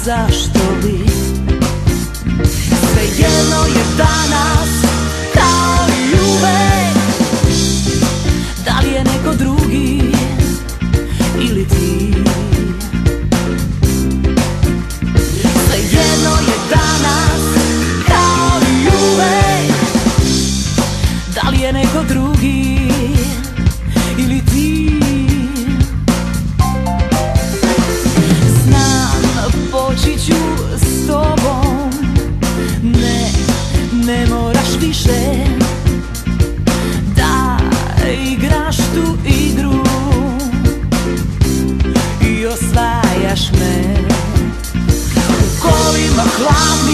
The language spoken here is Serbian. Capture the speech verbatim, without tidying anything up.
zašto li? Svejedno je danas kao i uvek, da li je neko drugi ili ti. Svejedno je danas kao i uvek, da li je neko drugi ili ti. Znam, poći ću s tobom, ne, ne moraš više da igraš tu igru i osvajaš me. U kolima hladni